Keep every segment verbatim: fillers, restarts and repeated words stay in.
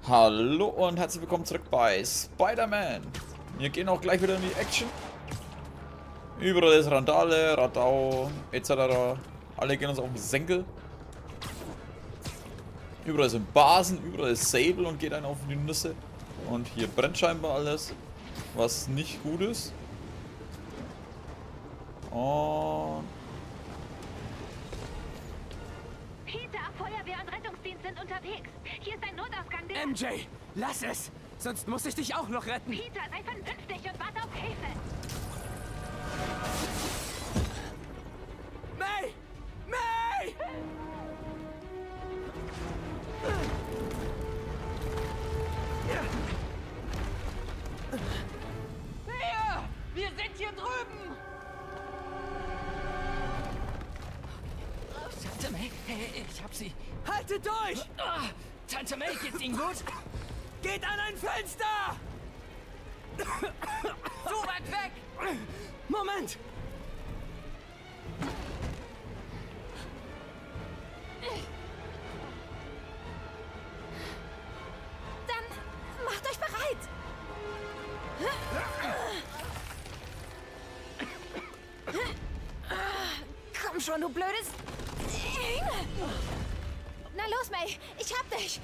Hallo und herzlich willkommen zurück bei Spider-Man. Wir gehen auch gleich wieder in die Action. Überall ist Randale, Radau, et cetera. Alle gehen uns auf den Senkel. Überall sind Basen, überall ist Sable und geht einen auf die Nüsse. Und hier brennt scheinbar alles, was nicht gut ist. Und... Peter, Feuerwehr und Rettungsdienst sind unterwegs. Hier ist ein Notausgang. Der M J, lass es! Sonst muss ich dich auch noch retten. Peter, sei vernünftig und warte auf Hilfe. May! May! Hier! Wir sind hier drüben! Tante May, hey, ich hab sie. Haltet durch! Ah, Tante May, geht's Ihnen gut? Geht an ein Fenster! Zu weit weg! Moment! Dann macht euch bereit. Komm schon, du blödes Ding. Na los, May. Ich hab dich.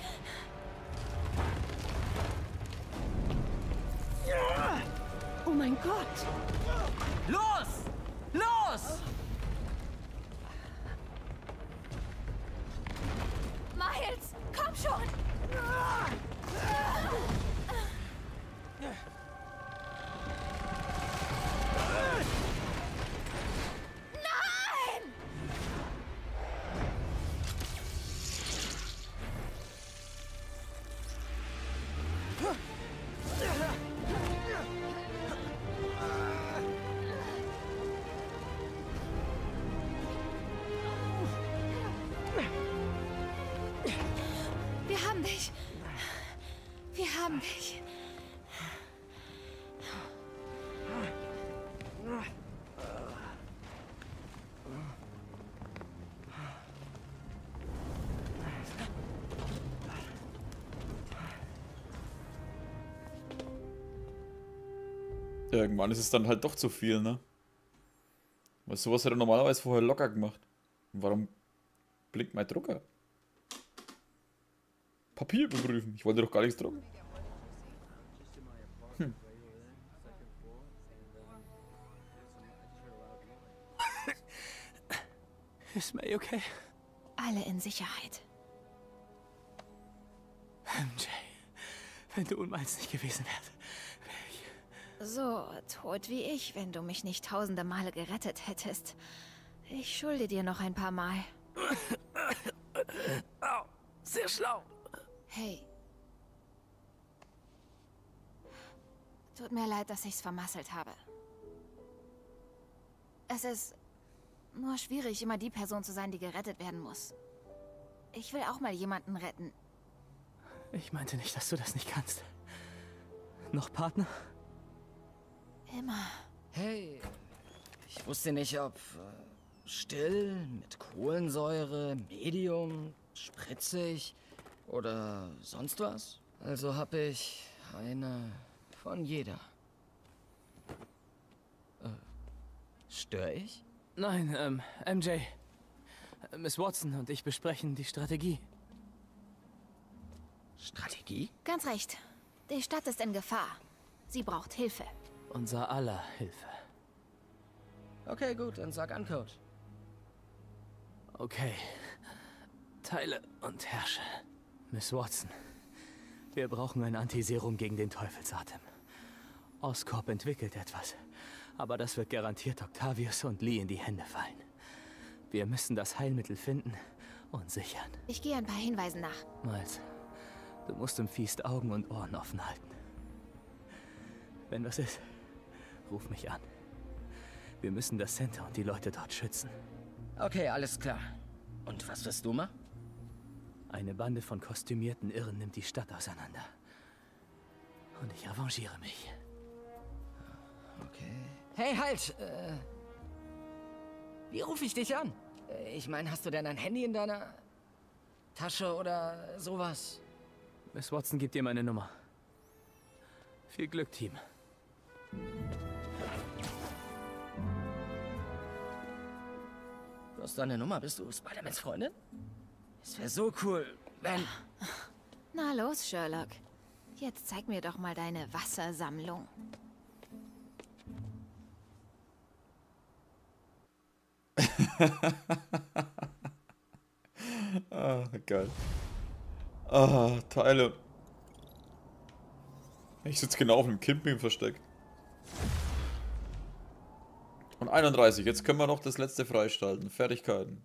Oh mein Gott. Los! Los! Miles, komm schon. Nein! Wir haben dich. Wir haben dich. Irgendwann ist es dann halt doch zu viel, ne? Weil sowas hätte er normalerweise vorher locker gemacht. Und warum blinkt mein Drucker? Papier überprüfen. Ich wollte doch gar nichts drucken. Hm. Ist May okay? Alle in Sicherheit. M J, wenn du unmeins nicht gewesen wärst, wäre ich... So tot wie ich, wenn du mich nicht tausende Male gerettet hättest. Ich schulde dir noch ein paar Mal. Au, sehr schlau. Hey. Tut mir leid, dass ich's vermasselt habe. Es ist nur schwierig, immer die Person zu sein, die gerettet werden muss. Ich will auch mal jemanden retten. Ich meinte nicht, dass du das nicht kannst. Noch Partner? Immer. Hey, ich wusste nicht, ob äh, still, mit Kohlensäure, Medium, spritzig oder sonst was. Also hab ich eine von jeder. Äh, stör ich? Nein, ähm, M J. Miss Watson und ich besprechen die Strategie. Strategie? Ganz recht. Die Stadt ist in Gefahr. Sie braucht Hilfe. Unser aller Hilfe. Okay, gut, dann sag an, Coach. Okay. Teile und herrsche. Miss Watson, wir brauchen ein Antiserum gegen den Teufelsatem. Oscorp entwickelt etwas, aber das wird garantiert Octavius und Lee in die Hände fallen. Wir müssen das Heilmittel finden und sichern. Ich gehe ein paar Hinweisen nach. Miles, du musst im Feast Augen und Ohren offen halten. Wenn was ist, ruf mich an. Wir müssen das Center und die Leute dort schützen. Okay, alles klar. Und was wirst du machen? Eine Bande von kostümierten Irren nimmt die Stadt auseinander. Und ich revanchiere mich. Okay. Hey, halt! Äh, wie rufe ich dich an? Äh, Ich meine, hast du denn ein Handy in deiner Tasche oder sowas? Miss Watson gibt dir meine Nummer. Viel Glück, Team. Du hast deine Nummer, bist du Spider-Mans Freundin? Es wäre so cool, wenn... Na los, Sherlock. Jetzt zeig mir doch mal deine Wassersammlung. Ah, geil. Ah, Teile. Ich sitze genau auf dem Camping-Versteck. Und einunddreißig. Jetzt können wir noch das letzte freischalten. Fertigkeiten.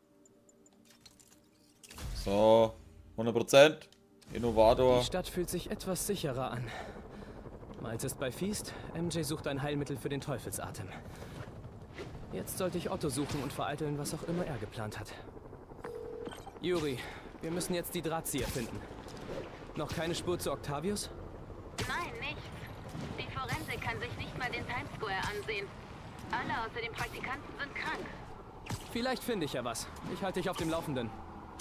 So. hundert Prozent. Innovator. Die Stadt fühlt sich etwas sicherer an. Miles ist bei Feast. M J sucht ein Heilmittel für den Teufelsatem. Jetzt sollte ich Otto suchen und vereiteln, was auch immer er geplant hat. Yuri, wir müssen jetzt die Drahtzieher finden. Noch keine Spur zu Octavius? Nein, nichts. Die Forensik kann sich nicht mal den Times Square ansehen. Alle außer den Praktikanten sind krank. Vielleicht finde ich ja was. Ich halte dich auf dem Laufenden.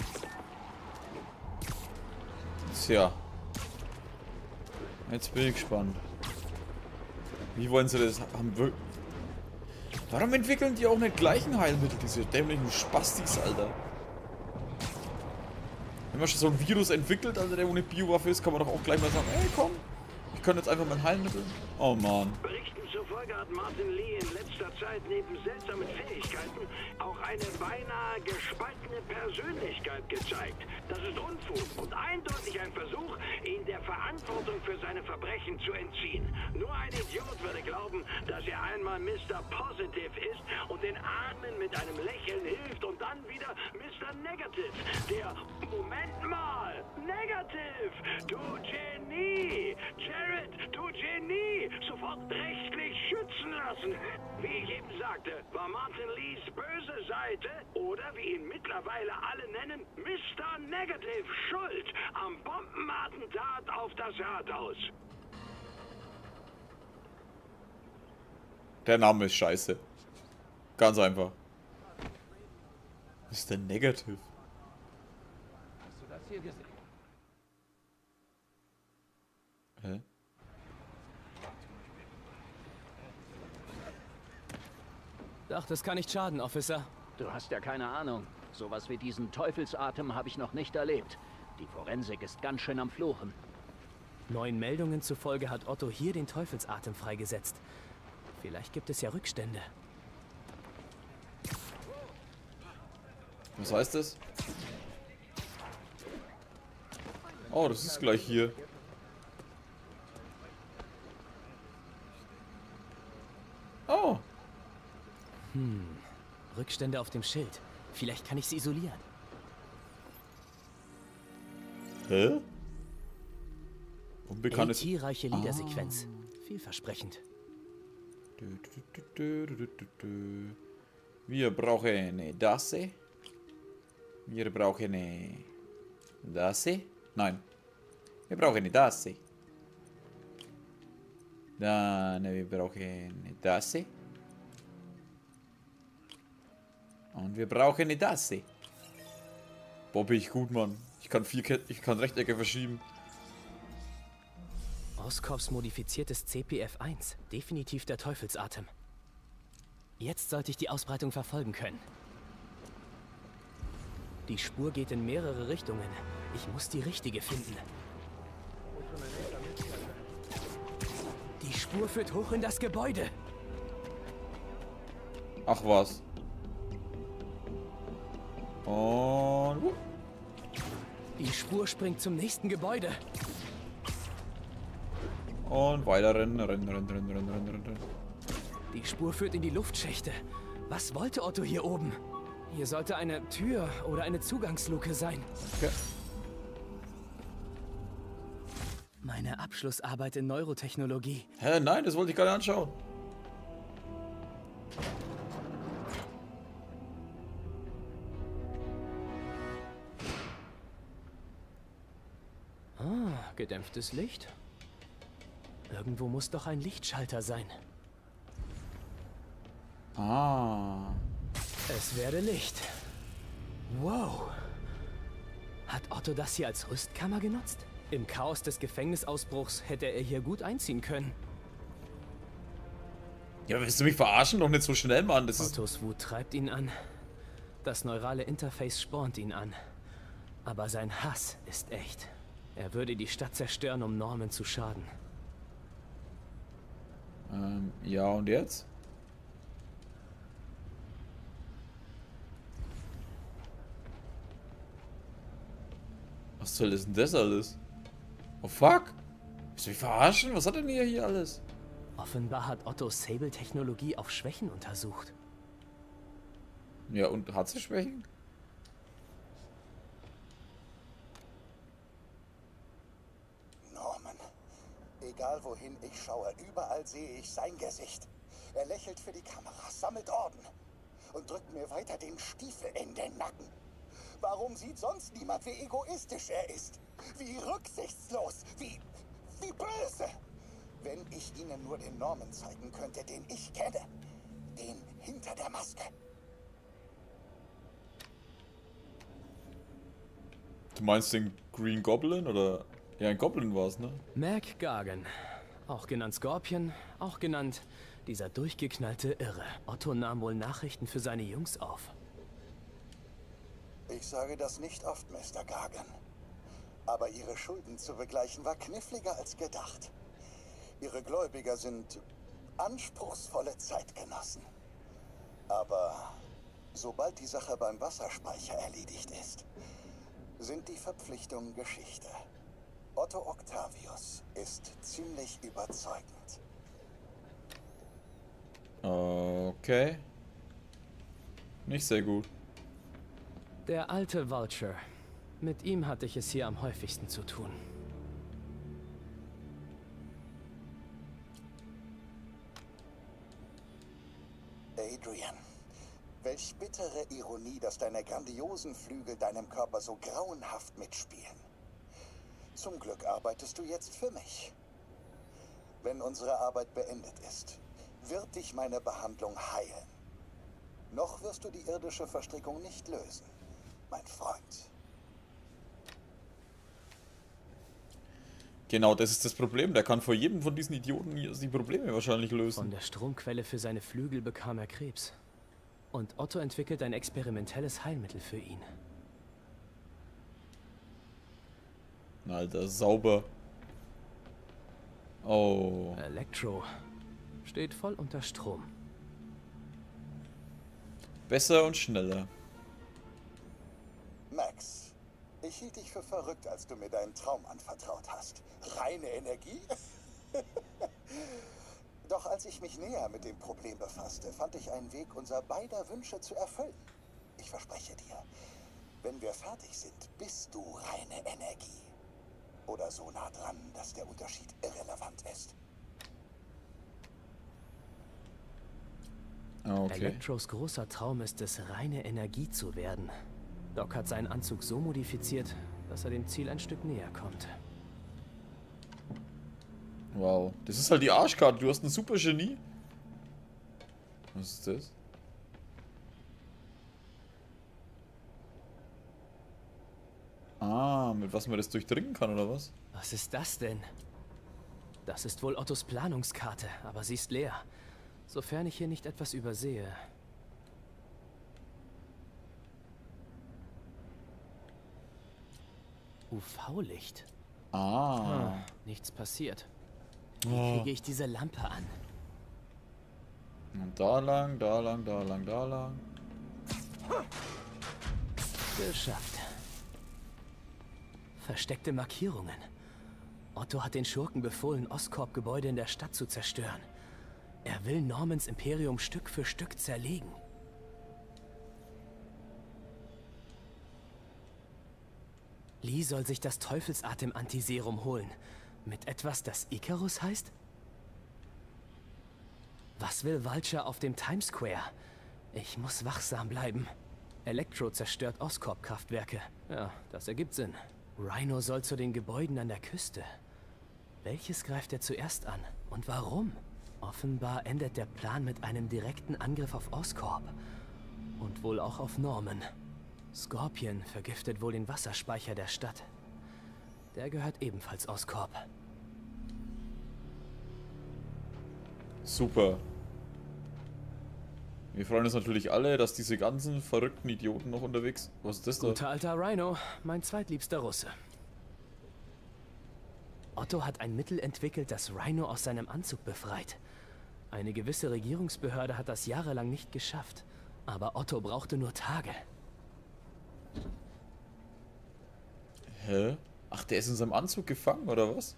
Tja. Jetzt bin ich gespannt. Wie wollen sie das haben? Warum entwickeln die auch nicht gleichen Heilmittel, diese dämlichen Spastis, Alter? Wenn man schon so ein Virus entwickelt, Alter, der ohne Biowaffe ist, kann man doch auch gleich mal sagen, ey komm, ich kann jetzt einfach mein Heilmittel. Oh Mann. Berichten zufolge hat Martin Lee in letzter Zeit neben seltsamen Fähigkeiten auch eine beinahe gespaltene Persönlichkeit gezeigt. Das ist Unfug und eindeutig ein Versuch, ihn der Verantwortung für seine Verbrechen zu entziehen. Nur ein Idiot würde glauben, dass er einmal Mister Positive ist und den Armen mit einem Lächeln hilft und dann wieder Mister Negative, der, Moment mal, Negative, du Genie, Jared, du Genie, sofort rechtlich schützen lassen. Wie ich eben sagte, war Martin Lees böse Seite, oder wie ihn mittlerweile alle nennen, Mister Negative, schuld am Bombenattentat auf das Rathaus. Der Name ist scheiße. Ganz einfach. Mister Negative. Hast du das hier gesehen? Hä? Dachte, es kann nicht schaden, Officer. Du hast ja keine Ahnung. Sowas wie diesen Teufelsatem habe ich noch nicht erlebt. Die Forensik ist ganz schön am Fluchen. Neuen Meldungen zufolge hat Otto hier den Teufelsatem freigesetzt. Vielleicht gibt es ja Rückstände. Was heißt das? Oh, das ist gleich hier. Oh. Hm. Rückstände auf dem Schild. Vielleicht kann ich sie isolieren. Hä? Unbekanntes... Tierreiche Liedersequenz. Vielversprechend. Wir brauchen eine Dasse. Wir brauchen eine Dasse. Nein. Wir brauchen eine Dasse. Dann wir brauchen eine Dasse. Und wir brauchen eine Dasse. Boah, bin ich gut, Mann. Ich kann Vierkette, ich kann Rechtecke verschieben. Oscorps modifiziertes C P F eins. Definitiv der Teufelsatem. Jetzt sollte ich die Ausbreitung verfolgen können. Die Spur geht in mehrere Richtungen. Ich muss die richtige finden. Die Spur führt hoch in das Gebäude. Ach was. Und... Die Spur springt zum nächsten Gebäude. Und weiter rennen, rennen, rennen, rennen, rennen, rennen, rennen. Die Spur führt in die Luftschächte. Was wollte Otto hier oben? Hier sollte eine Tür oder eine Zugangsluke sein. Okay. Meine Abschlussarbeit in Neurotechnologie. Hä, nein, das wollte ich gar nicht anschauen. Ah, gedämpftes Licht. Irgendwo muss doch ein Lichtschalter sein. Ah. Es werde Licht. Wow. Hat Otto das hier als Rüstkammer genutzt? Im Chaos des Gefängnisausbruchs hätte er hier gut einziehen können. Ja, willst du mich verarschen? Doch nicht so schnell, Mann. Das ist... Ottos Wut treibt ihn an. Das neurale Interface spornt ihn an. Aber sein Hass ist echt. Er würde die Stadt zerstören, um Norman zu schaden. Ähm, ja, und jetzt? Was soll das denn das alles? Oh fuck! Willst du mich verarschen? Was hat denn hier hier alles? Offenbar hat Otto Sable-Technologie auf Schwächen untersucht. Ja, und hat sie Schwächen? Norman. Egal wohin ich schaue, überall sehe ich sein Gesicht. Er lächelt für die Kamera, sammelt Orden und drückt mir weiter den Stiefel in den Nacken. Warum sieht sonst niemand, wie egoistisch er ist? Wie rücksichtslos, wie, wie böse. Wenn ich Ihnen nur den Norman zeigen könnte, den ich kenne. Den hinter der Maske. Du meinst den Green Goblin, oder? Ja, ein Goblin war es, ne? Mac Gargan. Auch genannt Scorpion, auch genannt dieser durchgeknallte Irre. Otto nahm wohl Nachrichten für seine Jungs auf. Ich sage das nicht oft, Mister Gargan. Aber Ihre Schulden zu begleichen war kniffliger als gedacht. Ihre Gläubiger sind anspruchsvolle Zeitgenossen. Aber sobald die Sache beim Wasserspeicher erledigt ist, sind die Verpflichtungen Geschichte. Otto Octavius ist ziemlich überzeugend. Okay. Nicht sehr gut. Der alte Vulture. Mit ihm hatte ich es hier am häufigsten zu tun. Adrian, welch bittere Ironie, dass deine grandiosen Flügel deinem Körper so grauenhaft mitspielen. Zum Glück arbeitest du jetzt für mich. Wenn unsere Arbeit beendet ist, wird dich meine Behandlung heilen. Noch wirst du die irdische Verstrickung nicht lösen, mein Freund. Genau, das ist das Problem. Der kann vor jedem von diesen Idioten die Probleme wahrscheinlich lösen. Von der Stromquelle für seine Flügel bekam er Krebs. Und Otto entwickelt ein experimentelles Heilmittel für ihn. Alter, sauber. Oh. Electro steht voll unter Strom. Besser und schneller. Max, ich hielt dich für verrückt, als du mir deinen Traum anvertraut hast. Reine Energie? Doch als ich mich näher mit dem Problem befasste, fand ich einen Weg, unser beider Wünsche zu erfüllen. Ich verspreche dir, wenn wir fertig sind, bist du reine Energie. Oder so nah dran, dass der Unterschied irrelevant ist. Okay. Elektros großer Traum ist es, reine Energie zu werden. Doc hat seinen Anzug so modifiziert, dass er dem Ziel ein Stück näher kommt. Wow. Das ist halt die Arschkarte. Du hast ein super Genie. Was ist das? Ah, mit was man das durchdringen kann, oder was? Was ist das denn? Das ist wohl Ottos Planungskarte, aber sie ist leer. Sofern ich hier nicht etwas übersehe. U V-Licht. Ah. Ah, nichts passiert. Wie Oh. kriege ich diese Lampe an? Und da lang, da lang, da lang, da lang. Geschafft. Versteckte Markierungen. Otto hat den Schurken befohlen, Oscorp-Gebäude in der Stadt zu zerstören. Er will Normans Imperium Stück für Stück zerlegen. Lee soll sich das Teufelsatem-Antiserum holen. Mit etwas, das Icarus heißt? Was will Vulture auf dem Times Square? Ich muss wachsam bleiben. Electro zerstört Oscorp-Kraftwerke. Ja, das ergibt Sinn. Rhino soll zu den Gebäuden an der Küste. Welches greift er zuerst an? Und warum? Offenbar endet der Plan mit einem direkten Angriff auf Oscorp. Und wohl auch auf Norman. Scorpion vergiftet wohl den Wasserspeicher der Stadt. Der gehört ebenfalls Oscorp. Super. Wir freuen uns natürlich alle, dass diese ganzen verrückten Idioten noch unterwegs sind. Was ist das da? Guter alter Rhino, mein zweitliebster Russe. Otto hat ein Mittel entwickelt, das Rhino aus seinem Anzug befreit. Eine gewisse Regierungsbehörde hat das jahrelang nicht geschafft. Aber Otto brauchte nur Tage. Hä? Ach, der ist in seinem Anzug gefangen, oder was?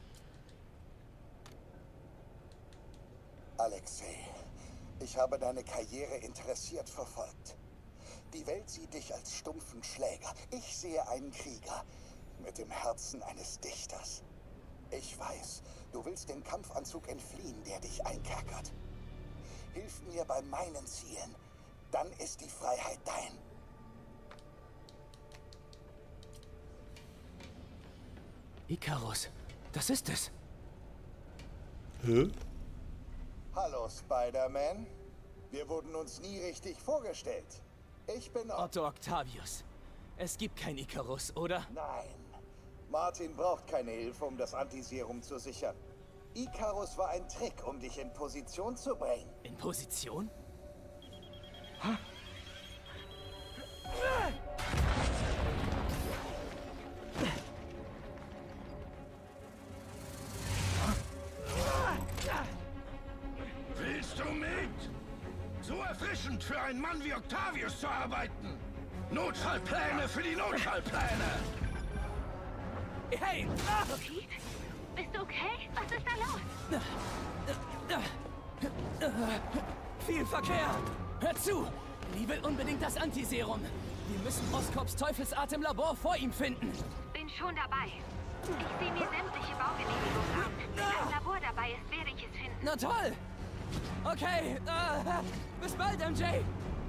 Alexei, ich habe deine Karriere interessiert verfolgt. Die Welt sieht dich als stumpfen Schläger. Ich sehe einen Krieger mit dem Herzen eines Dichters. Ich weiß, du willst dem Kampfanzug entfliehen, der dich einkerkert. Hilf mir bei meinen Zielen, dann ist die Freiheit dein. Icarus, das ist es. Hä? Hallo, Spider-Man. Wir wurden uns nie richtig vorgestellt. Ich bin Otto Octavius. Es gibt kein Icarus, oder? Nein. Martin braucht keine Hilfe, um das Antiserum zu sichern. Icarus war ein Trick, um dich in Position zu bringen. In Position? Willst du mit? So erfrischend für einen Mann wie Octavius zu arbeiten. Notfallpläne für die Notfallpläne. Hey! Pete? Bist du okay? Was ist da los? Viel Verkehr! Hör zu! Lee will unbedingt das Antiserum. Wir müssen Oscorps Teufelsatem-Labor vor ihm finden. Bin schon dabei. Ich sehe mir sämtliche Baugenehmigungen an. Wenn ein Labor dabei ist, werde ich es finden. Na toll! Okay, äh, bis bald, M J!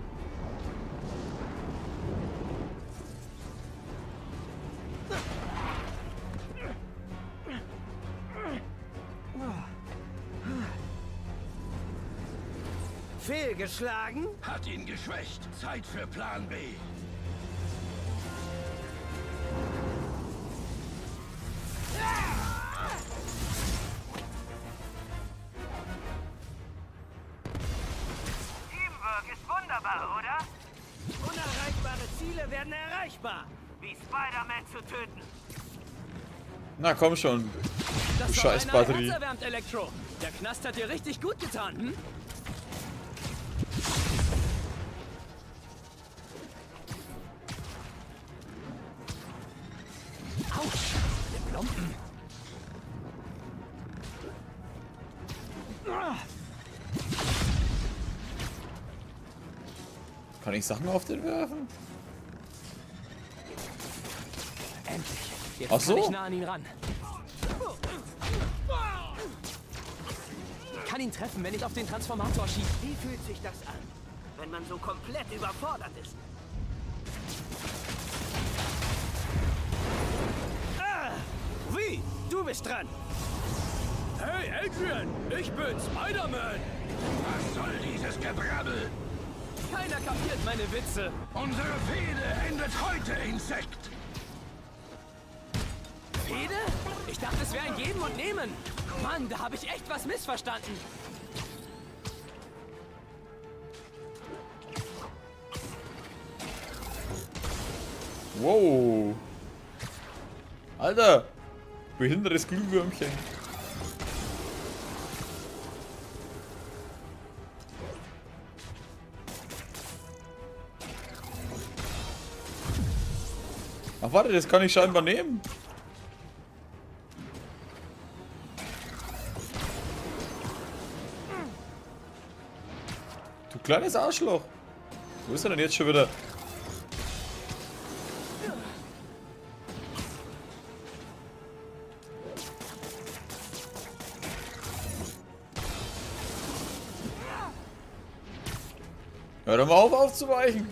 Fehlgeschlagen? Hat ihn geschwächt. Zeit für Plan B. Teamwork ist wunderbar, oder? Unerreichbare Ziele werden erreichbar. Wie Spider-Man zu töten. Na komm schon, Das du war scheiß beinahe Batterie. herzerwärmt, Elektro. Der Knast hat dir richtig gut getan, hm? Autsch, der Plomben. Kann ich Sachen auf den werfen? Endlich. Jetzt Ach so. kann ich nah an ihn ran. Ich kann ihn treffen, wenn ich auf den Transformator schieße. Wie fühlt sich das an, wenn man so komplett überfordert ist? Ah, wie? Du bist dran. Hey, Adrian, ich bin Spider-Man. Was soll dieses Gebrabbel? Keiner kapiert meine Witze. Unsere Fehde endet heute, Insekt. Fehde? Ich dachte, es wäre ein Geben und Nehmen. Mann, da habe ich echt was missverstanden. Wow. Alter. Behindertes Glühwürmchen. Ach warte, das kann ich scheinbar nehmen. Du kleines Arschloch. Wo ist er denn jetzt schon wieder? Hör doch mal auf aufzuweichen.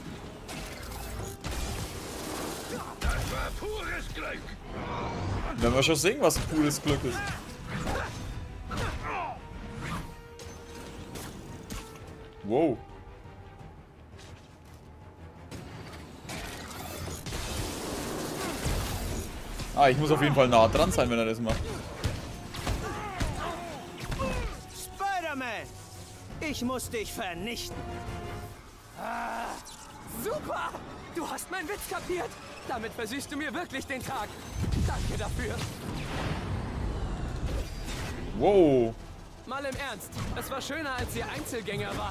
Das war pures Glück. Wenn wir schon sehen, was pures Glück ist. Wow. Ah, ich muss auf jeden Fall nah dran sein, wenn er das macht. Spider-Man! Ich muss dich vernichten. Ah, super! Du hast meinen Witz kapiert. Damit versüßt du mir wirklich den Tag. Danke dafür. Wow. Mal im Ernst. Es war schöner, als ihr Einzelgänger wart.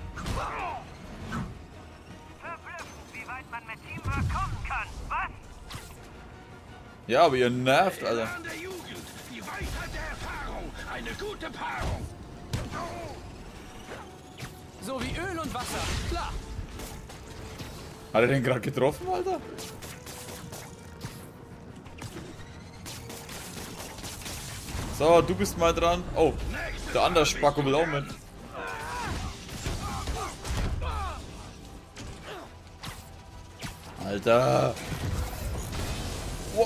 Verblüffend, wie weit man mit Teamwork kommen kann. Was? Ja, aber ihr nervt, Alter. An der Jugend, die Weisheit der Erfahrung, eine gute Paarung. So wie Öl und Wasser. Klar. Hat er den gerade getroffen, Alter? So, du bist mal dran. Oh, der andere Spacko will auch mit. Alter. Oh.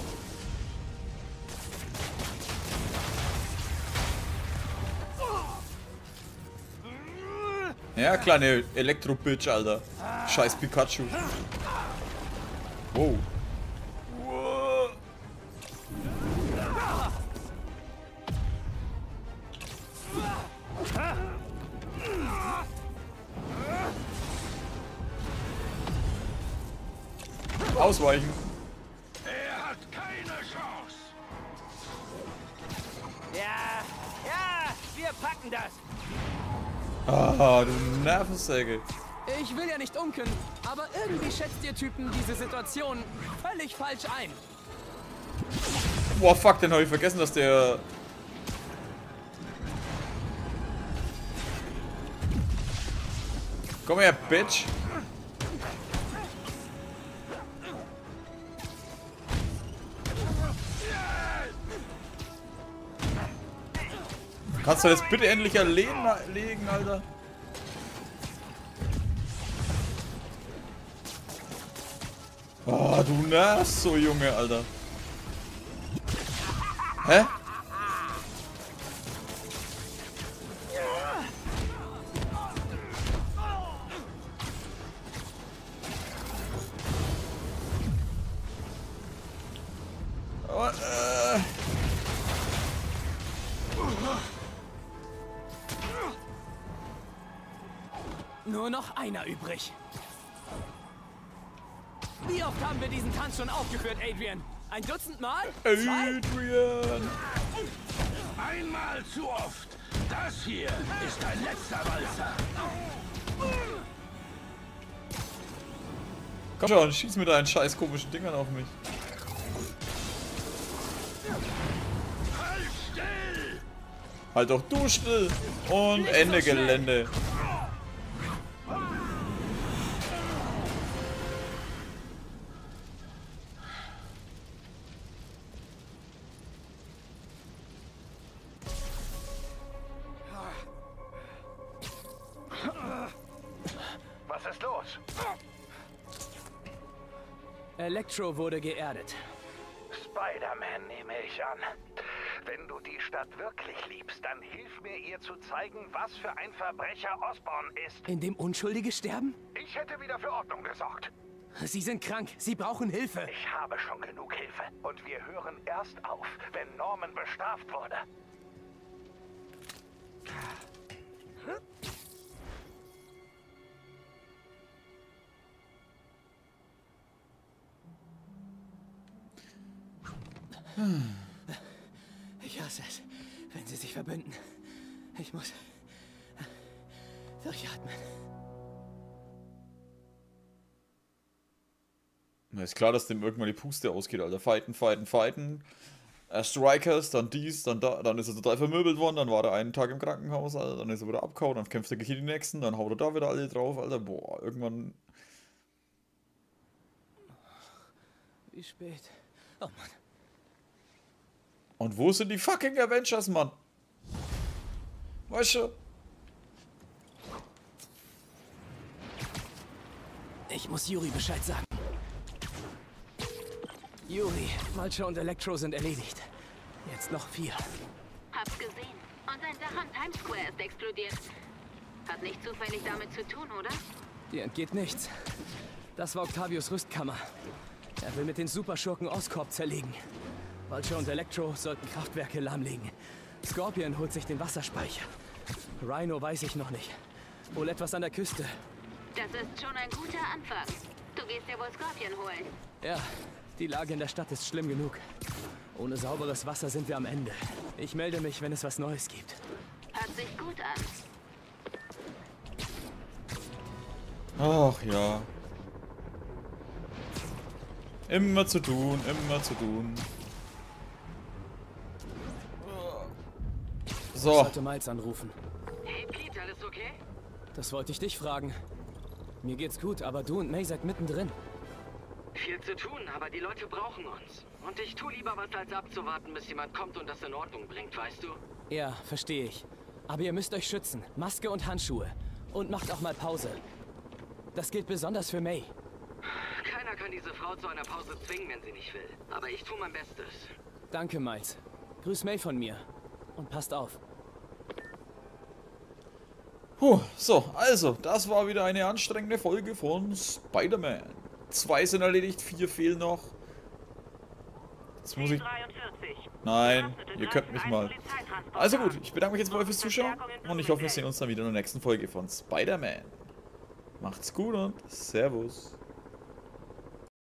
Ja, kleine Elektro-Bitch, Alter. Scheiß Pikachu. Wow. Ausweichen. Er hat keine Chance. Ja, ja, wir packen das. Ah, du Nervensäge. Ich will ja nicht unken, aber irgendwie schätzt ihr Typen diese Situation völlig falsch ein. Boah, fuck, den habe ich vergessen, dass der... Komm her, Bitch. Kannst du das bitte endlich erlegen, Alter? Oh, du nervst so, Junge, Alter. Hä? Oh, äh. Nur noch einer übrig. Wie oft haben wir diesen Tanz schon aufgeführt, Adrian? Ein Dutzend Mal? Zwei? Adrian! Einmal zu oft. Das hier ist dein letzter Walzer. Komm schon, schieß mit deinen scheiß komischen Dingern auf mich. Halt still! Halt doch du still! Und Ende Gelände. Was ist los? Electro wurde geerdet. Spider-Man nehme ich an. Wenn du die Stadt wirklich liebst, dann hilf mir, ihr zu zeigen, was für ein Verbrecher Osborn ist. In dem Unschuldige sterben? Ich hätte wieder für Ordnung gesorgt. Sie sind krank. Sie brauchen Hilfe. Ich habe schon genug Hilfe. Und wir hören erst auf, wenn Norman bestraft wurde. Ich hasse es, wenn sie sich verbünden. Ich muss durchatmen. Na, ist klar, dass dem irgendwann die Puste ausgeht, Alter. Fighten, fighten, fighten. Erst Strikers, dann dies, dann da, dann ist er total vermöbelt worden, dann war er einen Tag im Krankenhaus, Alter, dann ist er wieder abgehauen, dann kämpft er gegen die nächsten, dann haut er da wieder alle drauf, Alter. Boah, irgendwann... Wie spät? Oh Mann. Und wo sind die fucking Avengers, Mann? Weißt du? Ich muss Yuri Bescheid sagen. Yuri, Vulture und Electro sind erledigt. Jetzt noch vier. Hab's gesehen. Und sein Dach am Times Square ist explodiert. Hat nicht zufällig damit zu tun, oder? Dir entgeht nichts. Das war Octavius Rüstkammer. Er will mit den Superschurken Oscorp zerlegen. Vulture und Electro sollten Kraftwerke lahmlegen. Scorpion holt sich den Wasserspeicher. Rhino weiß ich noch nicht. Wohl etwas an der Küste. Das ist schon ein guter Anfang. Du gehst ja wohl Scorpion holen. Ja, die Lage in der Stadt ist schlimm genug. Ohne sauberes Wasser sind wir am Ende. Ich melde mich, wenn es was Neues gibt. Hört sich gut an. Ach ja. Immer zu tun, immer zu tun. Ich So. sollte Miles anrufen. Hey Pete, alles okay? Das wollte ich dich fragen. Mir geht's gut, aber du und May seid mittendrin. Viel zu tun, aber die Leute brauchen uns. Und ich tue lieber was, als abzuwarten, bis jemand kommt und das in Ordnung bringt, weißt du? Ja, verstehe ich. Aber ihr müsst euch schützen. Maske und Handschuhe. Und macht auch mal Pause. Das gilt besonders für May. Keiner kann diese Frau zu einer Pause zwingen, wenn sie nicht will. Aber ich tue mein Bestes. Danke, Miles. Grüß May von mir. Und passt auf. Puh, so, also, das war wieder eine anstrengende Folge von Spider-Man. Zwei sind erledigt, vier fehlen noch. Jetzt muss ich... Nein, ihr könnt mich mal. Also gut, ich bedanke mich jetzt mal fürs Zuschauen und ich hoffe, wir sehen uns dann wieder in der nächsten Folge von Spider-Man. Macht's gut und Servus.